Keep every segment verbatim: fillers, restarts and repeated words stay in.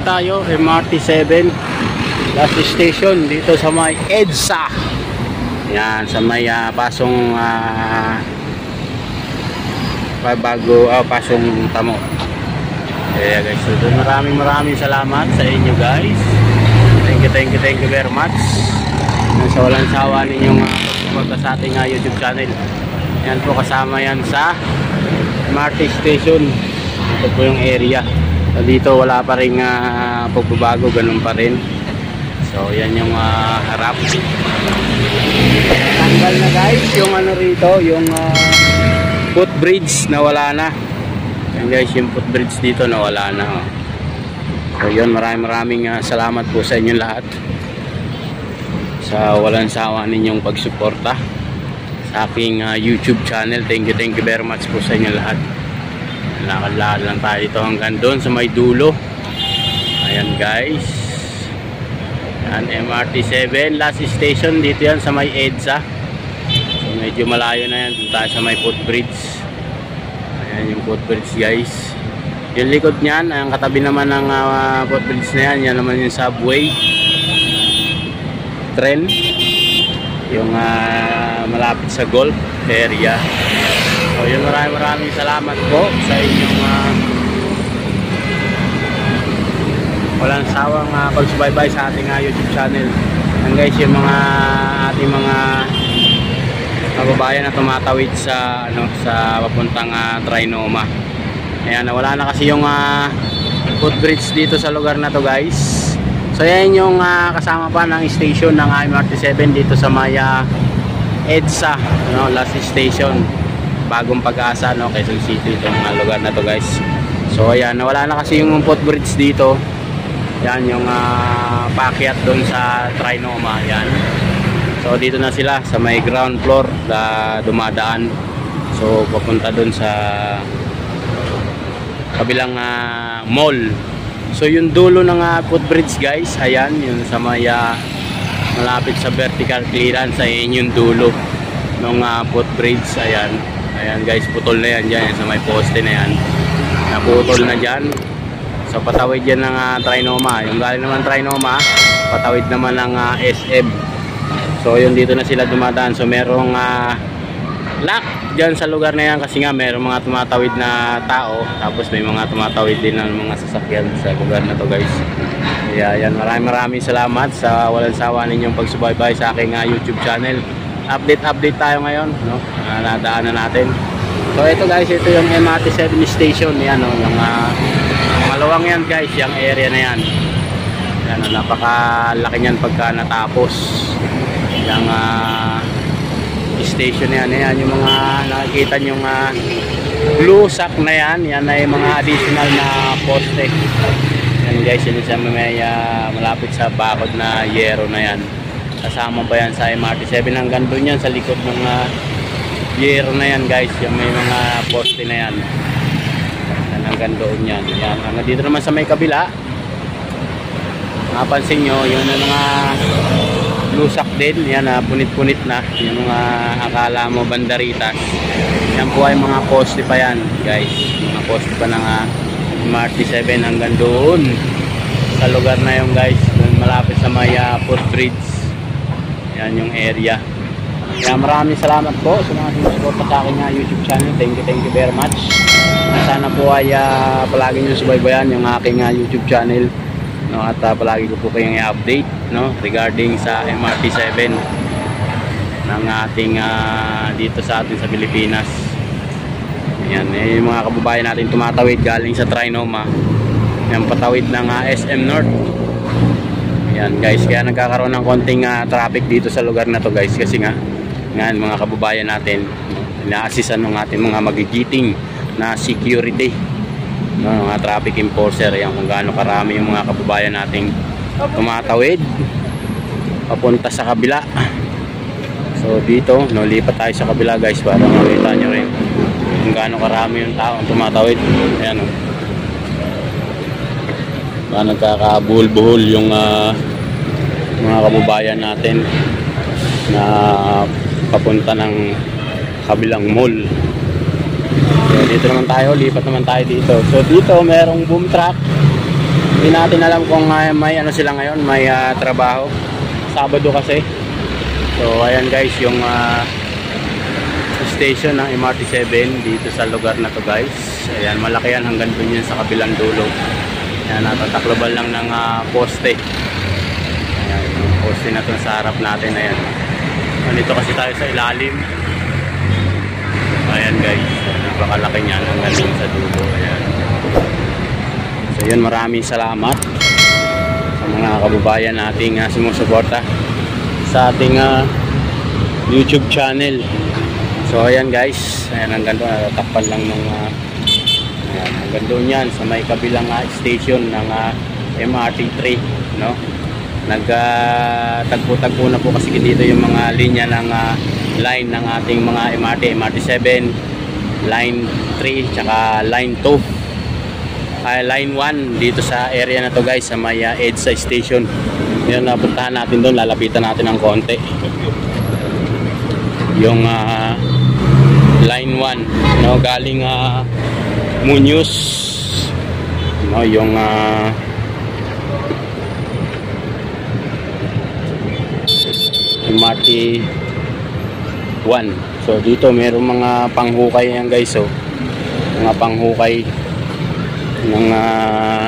tayo, M R T seven last station dito sa may EDSA. Yan, sa may uh, pasong uh, bago, uh, pasong Tamo. Kaya guys, so maraming maraming salamat sa inyo guys. Thank you, thank you, thank you very much. Sa walang sawa ninyong uh, pagpunta sa ating uh, YouTube channel. Yan po, kasama yan sa M R T station. Ito po yung area. So, dito wala pa rin uh, pagbabago, ganun pa rin. So yan yung uh, harap. Tanggal na guys yung ano rito, yung uh, footbridge na wala na. Yan guys, yung footbridge dito na wala na. Oh. So yun, maraming maraming uh, salamat po sa inyong lahat sa walang sawa ninyong pagsuporta sa aking uh, YouTube channel. Thank you, thank you very much po sa inyong lahat. Lakad-lakad lang tayo dito hanggang doon sa may dulo. Ayan guys, yan, M R T seven last station dito yan sa may EDSA. So medyo malayo na yan, dito tayo sa may footbridge. Ayan yung footbridge guys. Yung likod nyan, ang katabi naman ng uh, footbridge na yan, yan naman yung subway tren, yung uh, malapit sa golf area. So yun, maraming maraming salamat po sa inyong uh, walang sawang uh, pagsubaybay sa ating uh, YouTube channel. And guys, yung mga ating mga kababayan na tumatawid sa ano sa papuntang uh, Trinoma. Ayan, wala na kasi yung uh, footbridge dito sa lugar na to guys. So yan yung uh, kasama pa ng station ng M R T seven dito sa may uh, EDSA, no, last station. Bagong Pag-asa, no, Quezon City, itong uh, lugar na to guys. So ayan, wala na kasi yung footbridge dito. Yan yung uh, paakyat doon sa Trinoma. Yan. So dito na sila sa may ground floor na dumadaan. So papunta doon sa kabilang uh, mall. So yung dulo ng uh, footbridge guys, ayan, yung sa may uh, malapit sa vertical clearance, ayan yung dulo ng uh, footbridge. Ayan. Ayan guys, putol na yan dyan, sa may poste na yan. Naputol na dyan. So patawid yan ng uh, Trinoma. Yung galing naman Trinoma, patawid naman ng uh, S M. So yun, dito na sila dumadaan. So merong uh, lock dyan sa lugar na yan kasi nga merong mga tumatawid na tao. Tapos may mga tumatawid din ng mga sasakyan sa lugar na to guys. Kaya yan, maraming maraming salamat sa walang sawa ninyong pagsubaybay sa aking uh, YouTube channel. Update update tayo ngayon, no? Uh, nadaanan natin. So ito guys, ito yung M R T seven station. Yan, no? Yung uh, malawang yan guys, yung area na yan. Yan, no? Napakalaki niyan pagka natapos yung uh, station na yan. Yan yung mga nakikita yung uh, blue sack na yan. Yan ay mga additional na poste. Yan guys, yun sa may uh, malapit sa bakod na yero na yan. Kasama ba yan sa M R T seven hanggang doon yan sa likod ng uh, yero na yan guys, yung may mga poste na yan. Yan, hanggang doon yan. Yan, hanggang dito naman sa may kabila, mapansin nyo yung mga lusak din yan, uh, punit-punit na yung mga akala mo bandaritas. Yan po ay mga poste pa yan guys, mga poste pa ng uh, M R T seven hanggang doon sa lugar na yung guys, doon malapit sa may uh, footbridge. Yan yung area. Kaya maraming salamat po sa mga sumusuporta sa aking uh, YouTube channel. Thank you, thank you very much. Sana po ay uh, palagi nyo subaybayan yung aking uh, YouTube channel, no, at uh, palagi ko po kayong i-update, no, regarding sa M R T seven ng ating uh, dito sa atin sa Pilipinas. Yan, eh, yung mga kababayan natin tumatawid galing sa Trinoma. Yan, patawid ng uh, S M North. Yan guys, kaya nagkakaroon ng konting uh, traffic dito sa lugar na to guys, kasi nga ngayon mga kababayan natin, no, ina-assisan ng ating mga magigiting na security, no, mga traffic enforcer. Yan, kung gaano karami yung mga kababayan nating tumatawid papunta sa kabila. So dito, no, lipat tayo sa kabila guys para makita nyo rin kung gaano karami yung tao tumatawid. Ayan, no. Uh, nagkakabuhol-buhol yung uh, mga kababayan natin na papunta ng kabilang mall. So dito naman tayo, lipat naman tayo dito. So dito merong boom truck Hindi natin alam kung uh, may ano sila ngayon, may uh, trabaho. Sabado kasi. So ayan guys, yung uh, station ng M R T seven dito sa lugar na to guys. Ayan, malaki yan, hanggang dun yan sa kabilang dulo. Ayan, natatakloban lang ng uh, poste. Ayan, yung poste na to sa harap natin. Ayan, nandito kasi tayo sa ilalim. Ayan guys, napakalaki niyan hanggang dun sa dulo. Ayan. So yun, maraming salamat sa mga kababayan nating uh, sumusuporta sa ating uh, YouTube channel. So ayan guys, ayan, hanggang doon, natatakpan lang ng uh, ayan, hanggang doon yan sa may kabilang uh, station ng uh, M R T three, no? Nagtagpo-tagpo uh, na po kasi dito yung mga linya ng uh, line ng ating mga M R T, M R T seven, line three, tsaka line two, uh, line one dito sa area na to guys, sa may uh, EDSA station. Yan, napuntahan natin doon, lalapitan natin ng konti yung uh, line one, no, galing uh, Muñoz, no, yung uh, M R T one. So dito mayroong mga panghukay yan guys, so mga panghukay ng uh,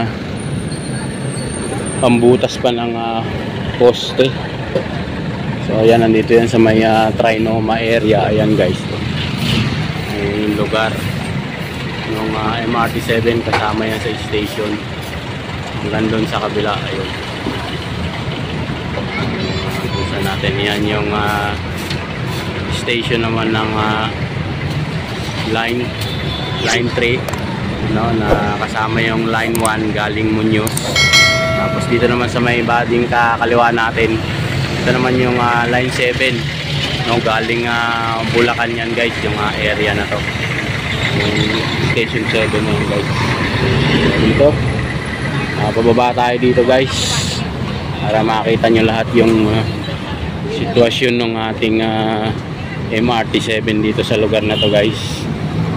pambutas pa ng uh, poste. So ayan, nandito yan sa may uh, Trinoma area. Ayan guys, yung lugar yung uh, M R T seven, kasama yan sa station hanggang doon sa kabila. Ayun, uh, natin yan yung uh, station naman ng uh, line line three, no, na kasama yung line one galing Muñoz. Tapos dito naman sa may bading kakaliwa natin, ito naman yung uh, line seven, no, galing uh, Bulacan yan guys, yung uh, area na to, yung station seven na yun guys. Dito uh, pababa tayo dito guys para makita nyo lahat yung uh, sitwasyon ng ating uh, M R T seven dito sa lugar na to guys.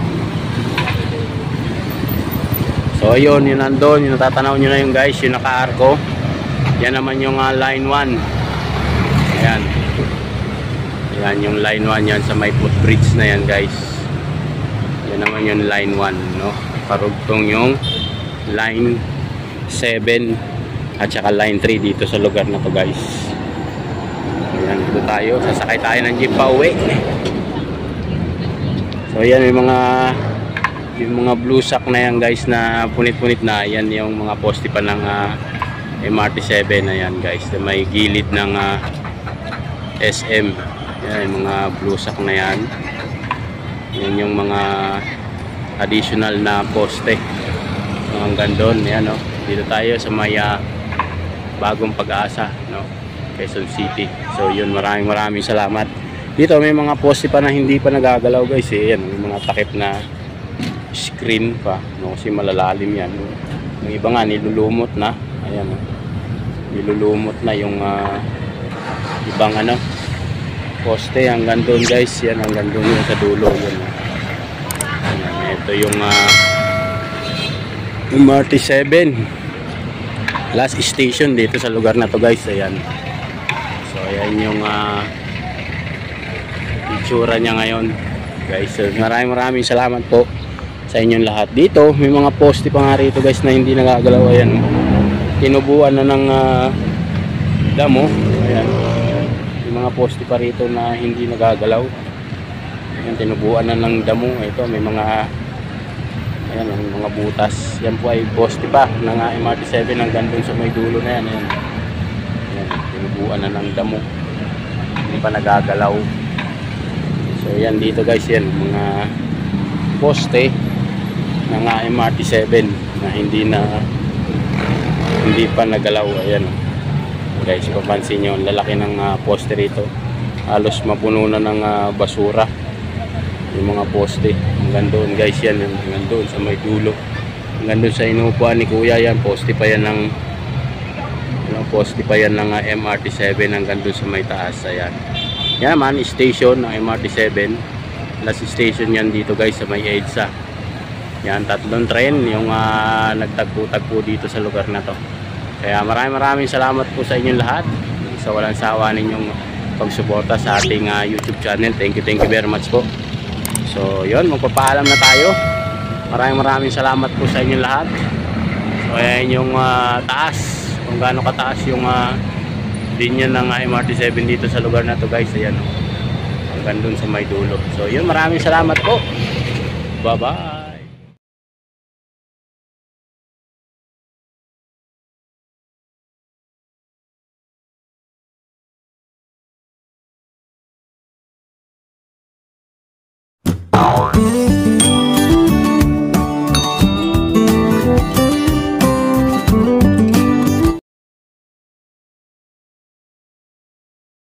So ayun, yun nandun, yung natatanaw nyo na yung guys, yung naka-arco, yan naman yung uh, line one. Ayan, yan yung line one, yan sa may footbridge na yan guys. Yan naman yung line one, no, karugtong yung line seven at saka line three dito sa lugar na to guys. Ayan, dito tayo, sasakay tayo ng jeep pa uwi. So ayan, may mga yung mga blue sack na yan guys na punit-punit na, yan yung mga poste pa ng uh, M R T seven. Ayan guys, may gilid ng uh, S M. Yan, yung mga blue sack na yan, yan yung mga additional na poste. So, hanggang doon, yan, no? Dito tayo sa may uh, Bagong Pag-asa, no, Quezon City. So yun, maraming maraming salamat. Dito may mga poste pa na hindi pa nagagalaw guys, eh. Yan, may mga takip na screen pa, no, kasi malalalim yan. Yung iba nga nilulumot na. Ayan, no? Nilulumot na yung uh, ibang ano poste hanggang doon guys. Yan, hanggang doon yung sa dulo. Yan, no? Ayan, ito yung uh, M R T seven last station dito sa lugar na to guys. Ayan, so ayan yung uh, itsura niya ngayon guys. So, maraming maraming salamat po sa inyong lahat. Dito may mga poste pa nga rito guys na hindi nagagalaw. Ayan, tinubuan na ng uh, damo. Ayan, may mga poste pa rito na hindi nagagalaw. Ayan, tinubuan na ng damo. Ito may mga, ayan, may mga butas. Yan po ay poste pa ng uh, M R T seven hanggang dun sa may dulo na yan. Ayan, ayan, tinubuan na ng damo, hindi pa nagagalaw. So yan dito guys, yan mga poste ng uh, M R T seven na hindi na hindi pa nagalaw. Ayan guys, papansin nyo, lalaki ng uh, poste rito, halos mapuno na ng uh, basura yung mga poste. Hanggang doon guys, yan, hanggang doon sa may dulo, hanggang doon sa inuupuan ni kuya, yan poste pa yan ng ano, poste pa yan ng uh, M R T seven hanggang doon sa may taas. Ayan, yan naman station ng M R T seven, last station yan dito guys sa may EDSA. Yan, tatlong train yung uh, nagtagpo-tagpo dito sa lugar na to. Kaya maraming maraming salamat po sa inyong lahat sa walang sawa ninyong pagsuporta sa ating uh, YouTube channel. Thank you, thank you very much po. So yun, magpapaalam na tayo. Maraming maraming salamat po sa inyong lahat. So ayan yung uh, taas, kung gaano kataas yung uh, linya ng uh, M R T seven dito sa lugar na to guys. Ayan, hanggang dun sa may dulo. So yun, maraming salamat po. Bye bye.